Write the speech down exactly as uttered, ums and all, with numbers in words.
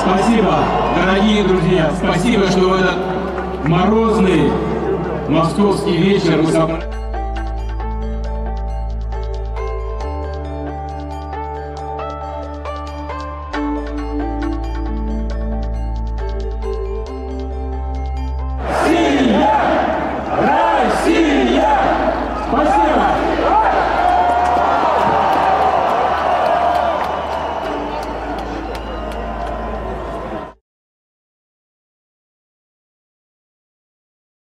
Спасибо, дорогие друзья, спасибо, что в этот морозный московский вечер вы собрались.